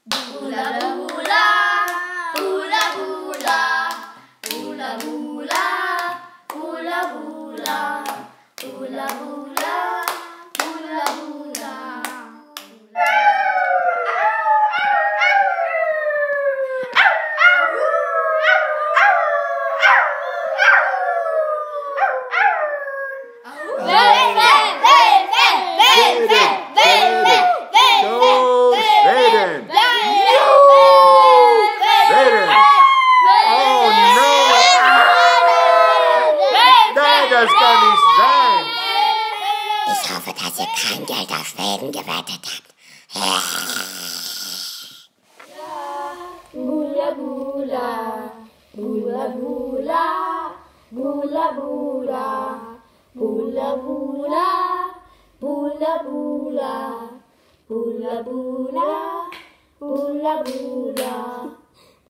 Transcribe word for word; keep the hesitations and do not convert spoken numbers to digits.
Bula bula, bula bula, bula bula, bula bula, bula bula, bula bula. Das kann nicht sein. Ich hoffe, dass ihr kein Geld auf Schweden gewettet habt. Bula bula, bula bula, bula bula, bula bula, bula bula, bula bula, bula bula.